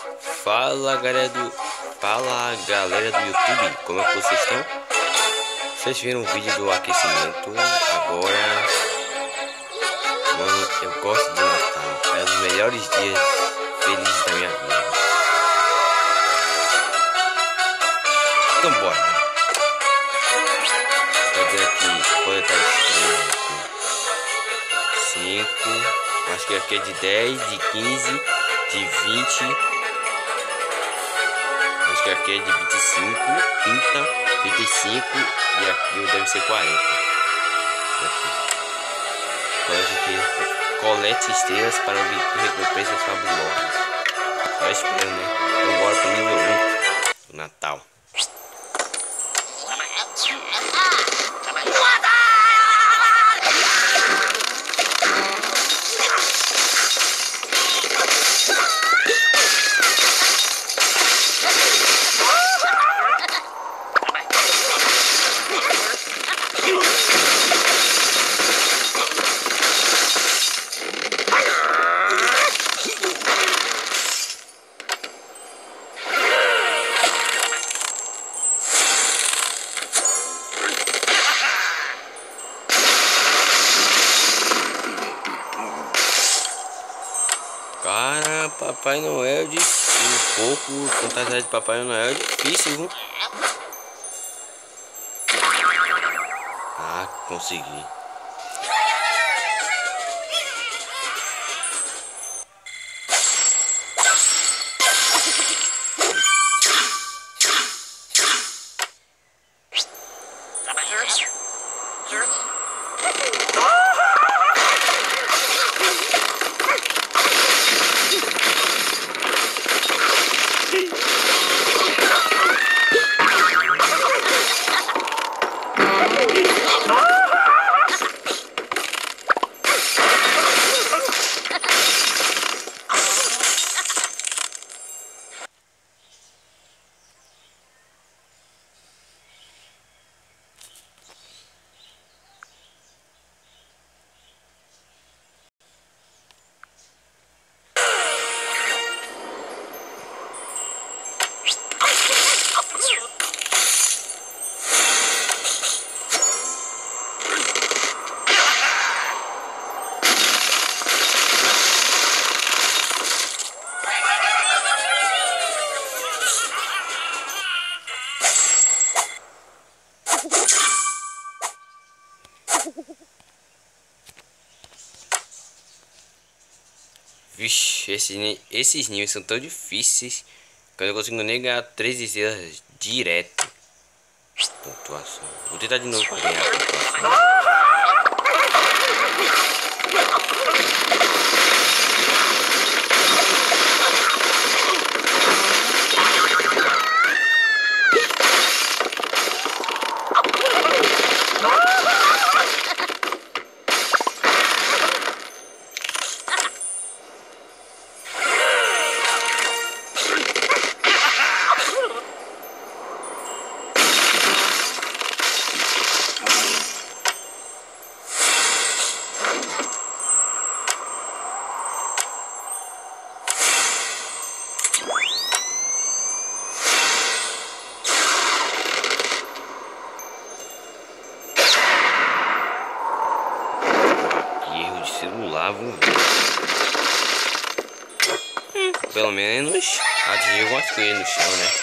Fala galera do YouTube, como é que vocês estão? Vocês viram o vídeo do aquecimento? Agora, mano, eu gosto do Natal, é um dos melhores dias felizes da minha vida. Então bora, né? Quer dizer aqui, pode estar estranho aqui. 5, acho que aqui é de 10, de 15, de 20. Acho que aqui é de 25, 30, 35 e aqui deve ser 40. Aqui. Pode aqui. Colete estrelas para obter recompensas fabulosas. Só esperando, né? Então bora pro nível 1 do Natal. Cara, Papai Noel um pouco fantasiar de Papai Noel é difícil, viu? Ah, consegui. Vixe, esses níveis são tão difíceis que eu não consigo nem ganhar 3 estrelas direto. Pontuação. Vou tentar de novo para ganhar a pontuação. Celular, vamos ver. Pelo menos atingir algumas coisas no chão, né?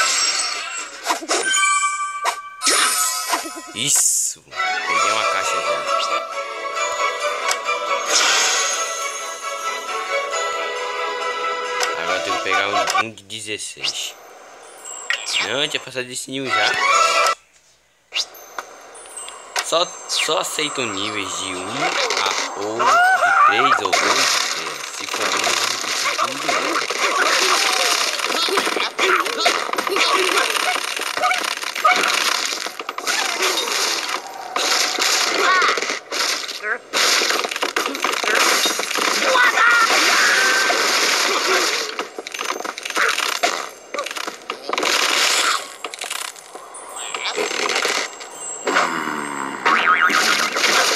Isso! Peguei uma caixa já. Agora eu tenho que pegar um de 16. Não, tinha passado desse nível já. Só aceitam níveis de 1 ou de 3 ou 2 de 3. Se for menos, eu repetir tudo de novo.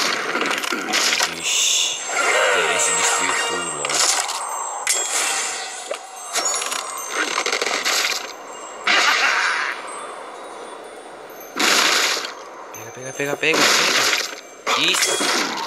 Vixe, interesse destruir tudo logo. Pega. Isso.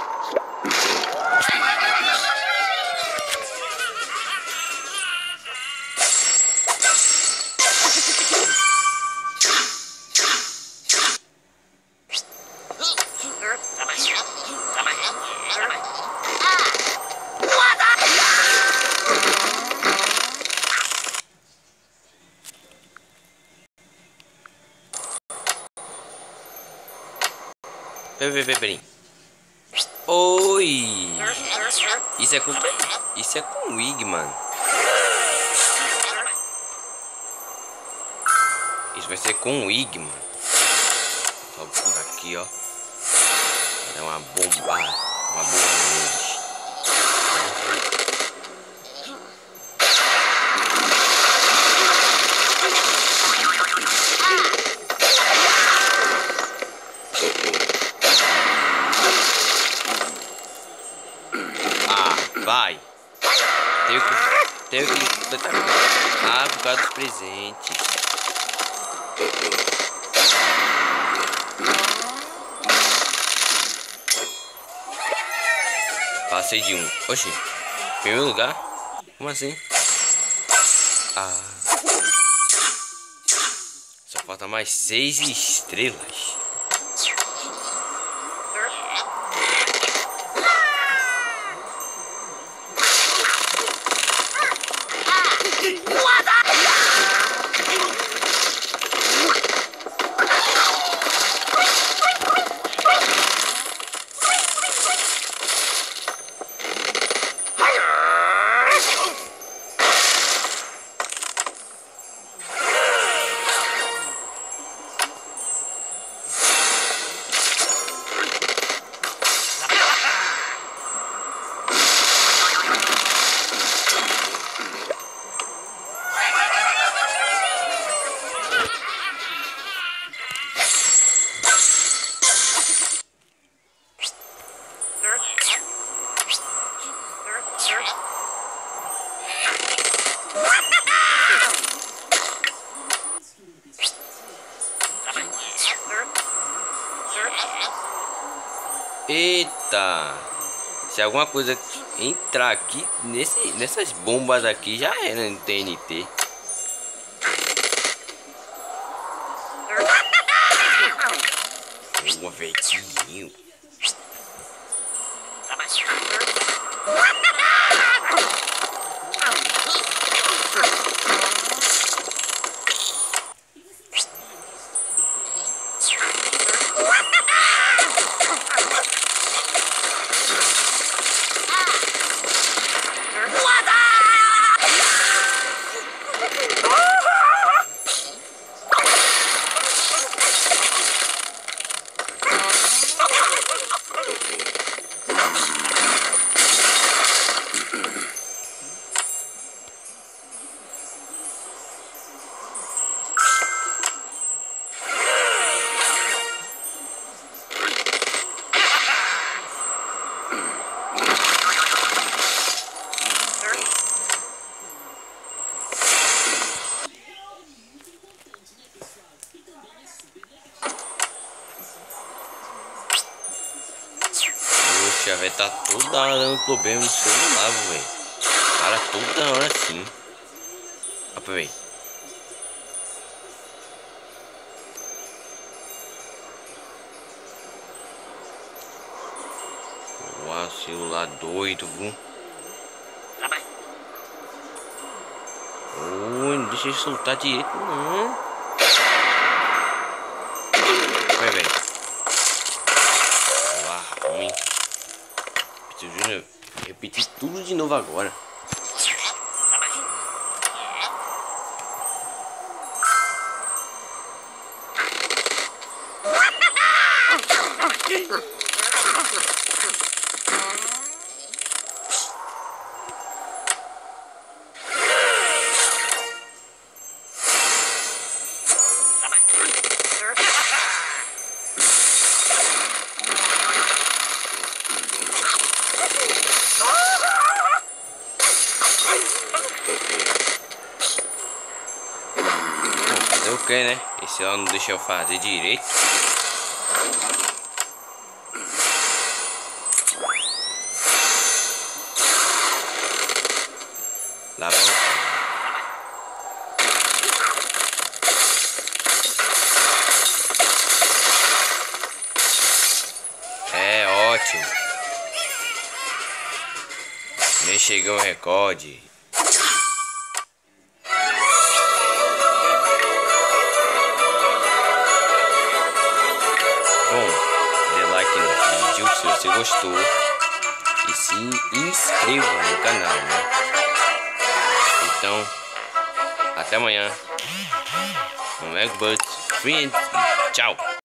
Peraí. Oi! Isso é com o Wig, mano. Isso vai ser com o Wig, mano. Só por daqui, ó. É uma bomba neles. Vai. Tenho que completar. Por causa dos presentes. Passei de um. Oxi. Primeiro lugar? Como assim? Só falta mais 6 estrelas. Eita! Se alguma coisa entrar aqui nessas bombas aqui já era no TNT. Um velhinho. Vai estar toda hora dando problema no celular, velho. Cara, toda hora assim. Opa, velho. Uau, celular doido, viu? Oi, não deixa ele soltar direito, não. Vai, velho. Ruim. Preciso repetir tudo de novo agora. Fazer o que, né? Esse ela não deixa eu fazer direito. Lá vamos. É ótimo. Nem chegou o recorde. Bom, dê like no vídeo se você gostou e se inscreva no canal, né? Então, até amanhã. No Eggbirds Friends e tchau!